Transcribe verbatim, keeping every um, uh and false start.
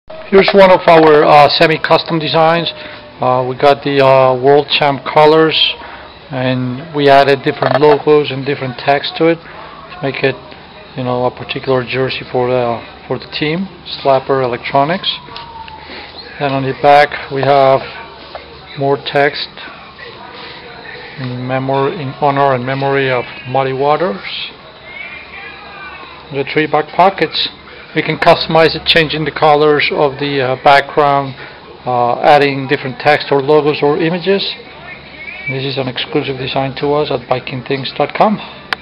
Here's one of our uh, semi-custom designs. Uh, we got the uh, World Champ colors, and we added different logos and different text to it to make it, you know, a particular jersey for the for the team. Slapper Electronics. Then on the back we have more text in memory, in honor and memory of Muddy Waters. The three back pockets. We can customize it, changing the colors of the uh, background, uh, adding different text or logos or images. This is an exclusive design to us at biking things dot com.